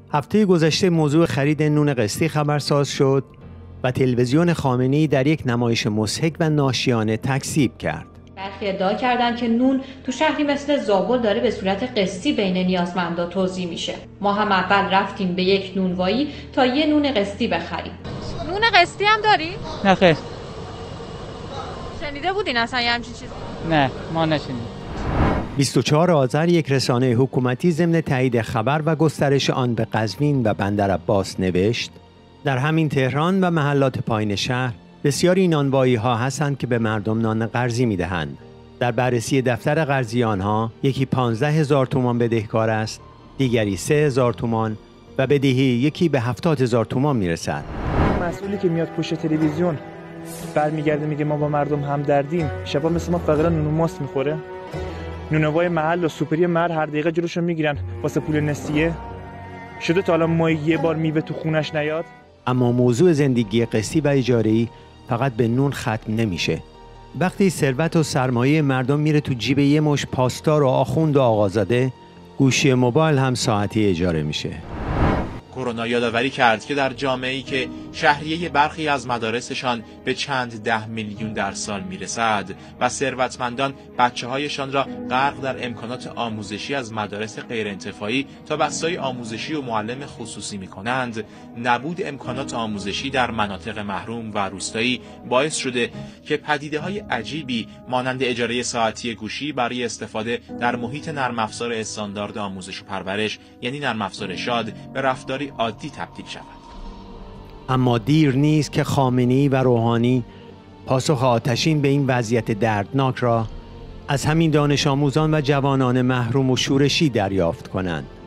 هفته گذشته موضوع خرید نون قسطی خبرساز شد و تلویزیون خامنه‌ای در یک نمایش مضحک و ناشیانه تکذیب کرد. برخی ادعا کردن که نون تو شهری مثل زابل داره به صورت قسطی بین نیازمندا توزیع میشه. ما هم اول رفتیم به یک نونوایی تا یه نون قسطی بخریم. نون قسطی هم داری؟ نه خیر. شنیده بودین اصلا یه همچین چیزی؟ نه ما نشنیدیم. 24 آذر یک رسانه حکومتی ضمن تایید خبر و گسترش آن به قزوین و بندرعباس نوشت: در همین تهران و محلات پایین شهر بسیاری نانوایی ها هستند که به مردم نان قرضی می دهند. در بررسی دفتر قرضی آنها یکی 15,000 تومان بدهکار است، دیگری 3,000 تومان و بدهی یکی به 70,000 تومان می رسد. مسئولی که میاد پشت تلویزیون برمیگرده میگه ما با مردم همدردیم، شبا مثل ما فقط نون و ماست میخوره. نونوای محل و سوپری محل هر دقیقه جلوشو میگیرن واسه پول نسیه. شده تا حالا ما یه بار میوه تو خونش نیاد؟ اما موضوع زندگی قسطی و اجاره‌ای فقط به نون ختم نمیشه. وقتی ثروت و سرمایه مردم میره تو جیب یه مش پاسدار و آخوند و آقازاده، گوشی موبایل هم ساعتی اجاره میشه. کرونا یادآوری کرد که در جامعه‌ای که شهریه برخی از مدارسشان به چند 10 میلیون در سال میرسد و ثروتمندان بچه‌هایشان را غرق در امکانات آموزشی از مدارس غیرانتفاعی تا بسای آموزشی و معلم خصوصی می‌کنند، نبود امکانات آموزشی در مناطق محروم و روستایی باعث شده که پدیده‌های عجیبی مانند اجاره ساعتی گوشی برای استفاده در محیط نرم افزار استاندارد آموزش و پرورش، یعنی نرم افزار شاد، به رفتاری عادی تبدیل شود. اما دیر نیست که خامنه‌ای و روحانی پاسخ آتشین به این وضعیت دردناک را از همین دانش آموزان و جوانان محروم و شورشی دریافت کنند.